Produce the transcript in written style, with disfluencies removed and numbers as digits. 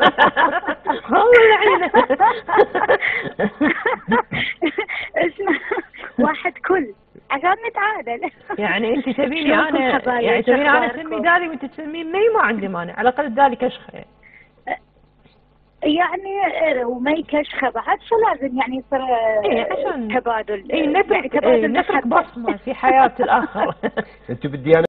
الله يعينك. اسمع، واحد كل عشان نتعادل. يعني انت تبيني انا، يعني تبيني انا اسمي دالي وانت تسمين مي؟ ما عندي مانع، على الاقل دالي كشخه. يعني ومي كشخه بعد، شو لازم يعني يصير عشان تبادل، نترك يعني تبادل نترك بصمه في حياه الاخر. انت بالديانه